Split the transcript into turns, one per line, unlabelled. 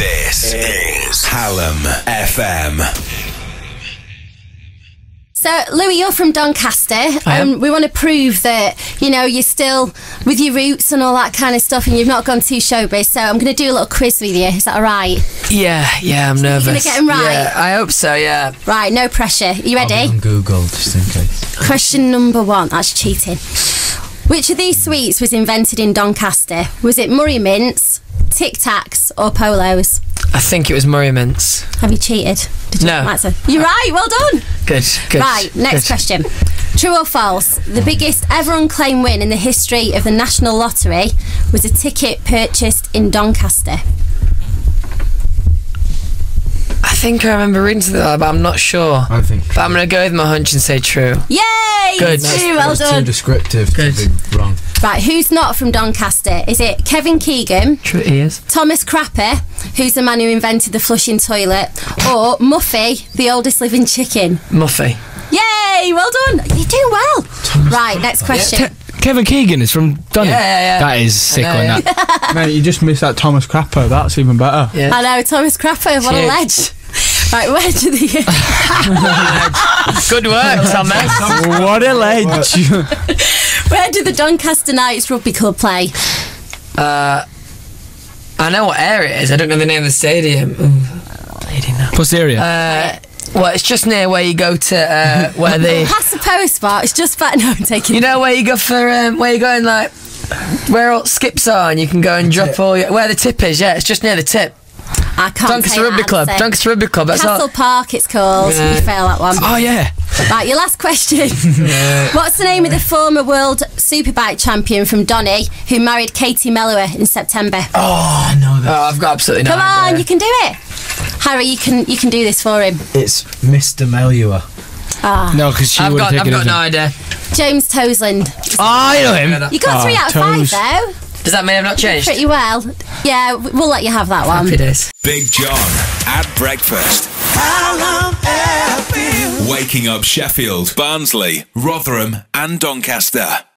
This is Hallam FM.
So, Louis, you're from Doncaster, and we want to prove that, you know, you're still with your roots and all that kind of stuff, and you've not gone too showbiz. So, I'm going to do a little quiz with you. Is that all right?
Yeah, I'm nervous.
You're going to get them right?
Yeah, I hope so, yeah.
Right, no pressure. Are you ready?
I'll be on Google, just in case.
Question number 1. That's cheating. Which of these sweets was invented in Doncaster? Was it Murray Mints, Tic Tacs, or Polos?
I think it was Murray Mints.
Have you cheated? Did you
No.
answer? You're right, well done.
Good.
Right, next question. True or false? The biggest ever unclaimed win in the history of the National Lottery was a ticket purchased in Doncaster.
I think I remember reading something like that, but I'm not sure.
I think.
But I'm going to go with my hunch and say true.
Yay!
Good.
True, well
That's
done.
too descriptive
Good.
to be wrong.
Right, who's not from Doncaster? Is it Kevin Keegan,
True it is.
Thomas Crapper, who's the man who invented the flushing toilet, or Muffy, the oldest living chicken?
Muffy.
Yay! Well done. You're doing well. Right, next question.
Kevin Keegan is from Donny.
Yeah.
That is sick one, that.
Mate, you just missed that Thomas Crapper. That's even better.
Yeah.
I know, Thomas Crapper, what a ledge. Right, where do the...
Good work, Thomas.
What a ledge.
Where do the Doncaster Knights Rugby Club play?
I know what area it is. I don't know the name of the stadium. Lady, no.
What's the area?
Well, it's just near where you go to where the...
That's the post bar. It's just back... No, I'm taking...
You know where you go for... where you're going, like... Where all skips are and you can go and drop all your... Where the tip is, yeah. It's just near the tip.
I can't
Doncaster Rugby Club. Doncaster Rugby Club, that's
Castle
all.
Park, it's called.
Yeah.
You fail that one.
Oh, yeah.
Right, your last question. What's the name of the former world superbike champion from Donny who married Katie Mellower in September?
Oh, I know that.
Oh, I've got absolutely no
Come on,
idea.
you can do it. Harry, you can do this for him.
It's Mr. Melua.
No, because she
I've
would have
got
taken
no idea.
James Toseland.
Oh, I know him.
You got 3 out of 5
Toes.
though.
Does that mean I've not changed?
Pretty well. Yeah, we'll let you have that one.
Happy days.
Big John at breakfast.
Hallam FM.
Waking up Sheffield, Barnsley, Rotherham, and Doncaster.